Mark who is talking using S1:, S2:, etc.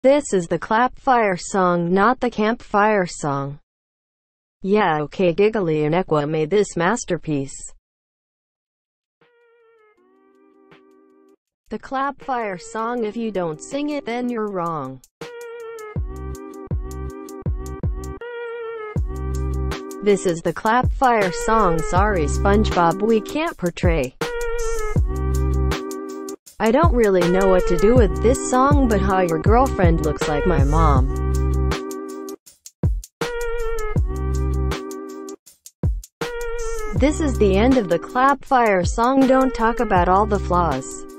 S1: This is the clap-fire song, not the campfire song. Yeah, okay, Giggly and Ecuaaa made this masterpiece. The clap-fire song, if you don't sing it then you're wrong. This is the clap-fire song, sorry SpongeBob, we can't portray. I don't really know what to do with this song, but how your girlfriend looks like my mom. This is the end of the clap-fire song, don't talk about all the flaws.